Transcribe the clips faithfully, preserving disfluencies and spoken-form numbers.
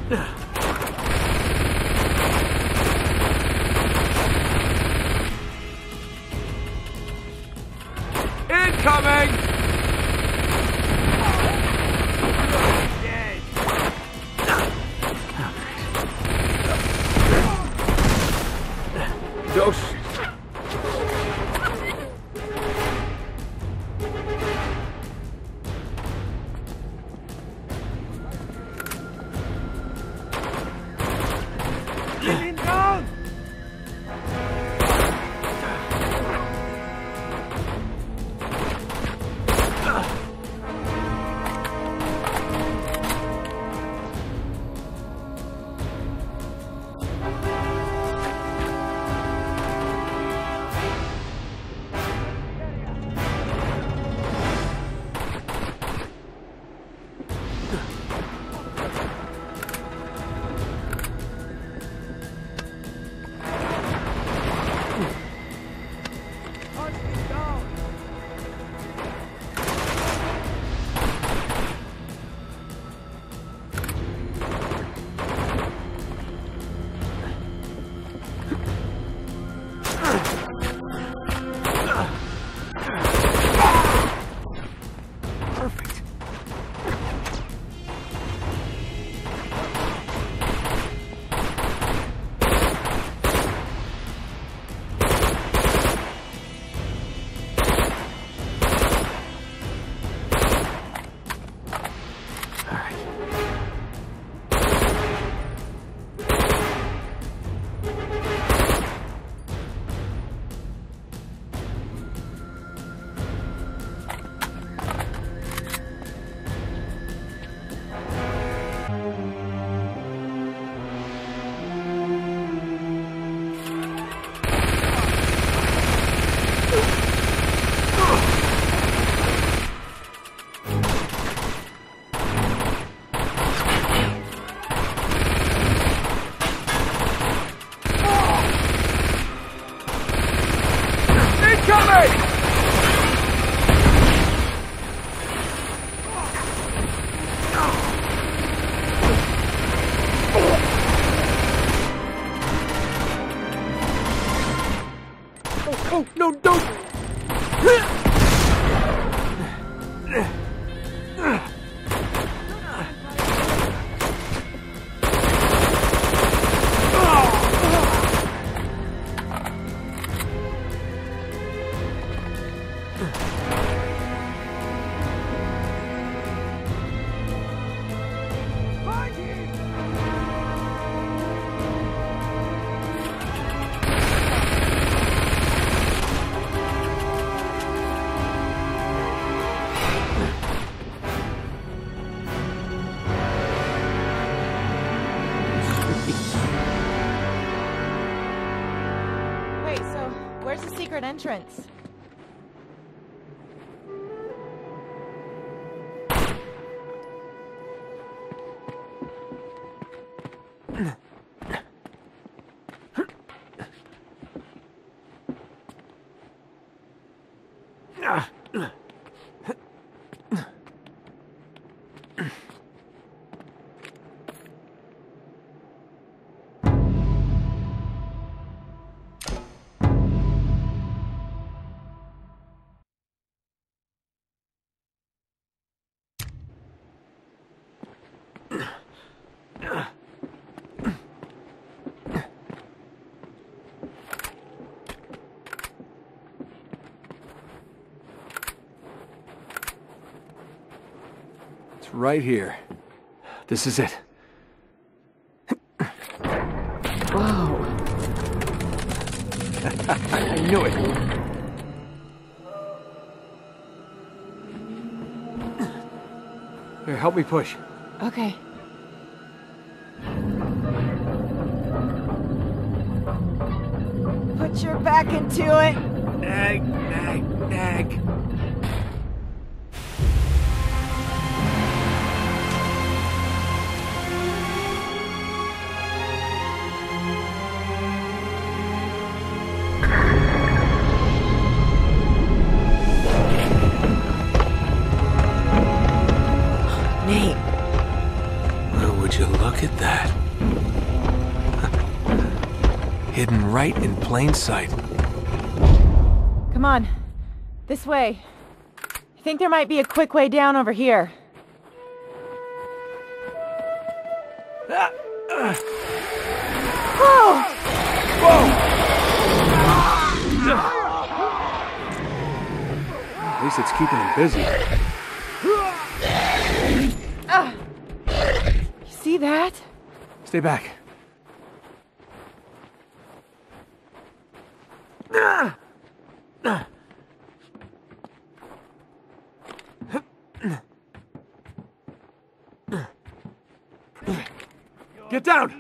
Incoming! Dose. Oh, no, don't! Where's the secret entrance? Right here. This is it. Whoa. I knew it. Here, help me push. Okay. Put your back into it. Nag, nag, nag. Where Would you look at that? Hidden right in plain sight. Come on. This way. I think there might be a quick way down over here. Ah, uh. Whoa! Whoa! At least it's keeping him busy. Uh, you see that? Stay back. Ah! Ah! Get down!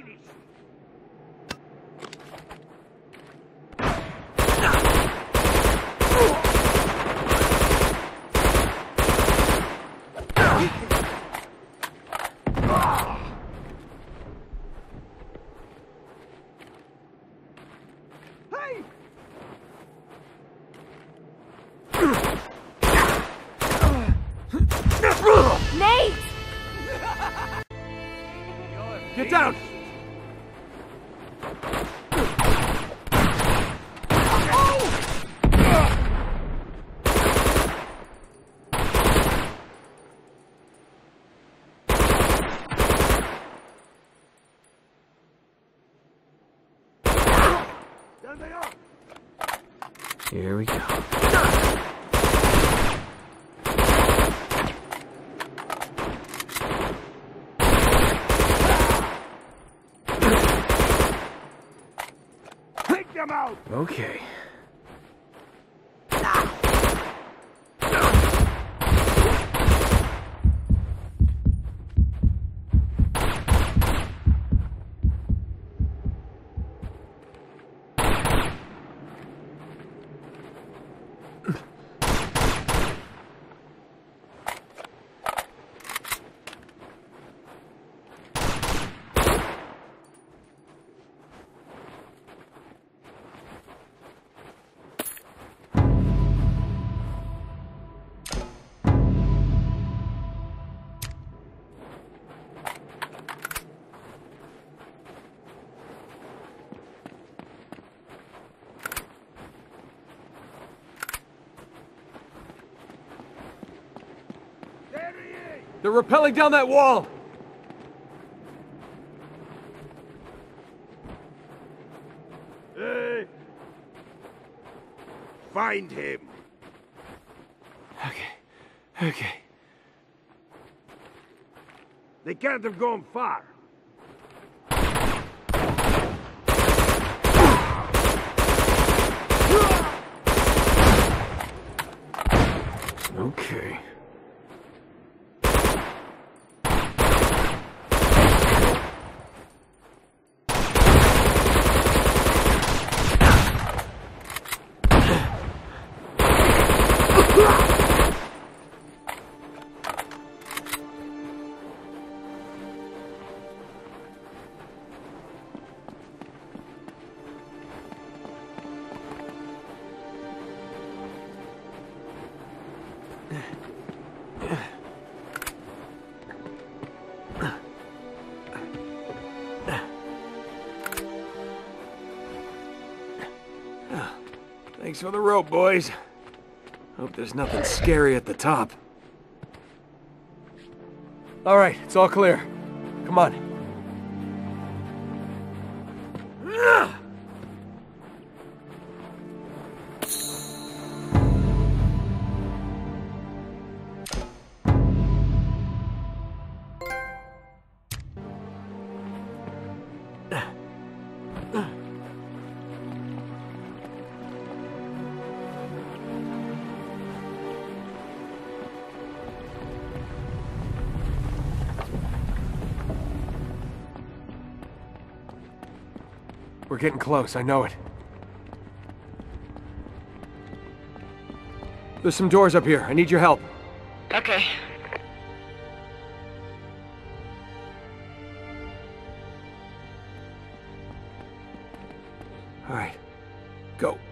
Nate! Get down! Here we go. Take them out! Okay. They're rappelling down that wall! Hey! Find him! Okay. Okay. They can't have gone far. Okay. Thanks for the rope, boys. Hope there's nothing scary at the top. All right, it's all clear. Come on. We're getting close, I know it. There's some doors up here. I need your help. Okay. All right, go.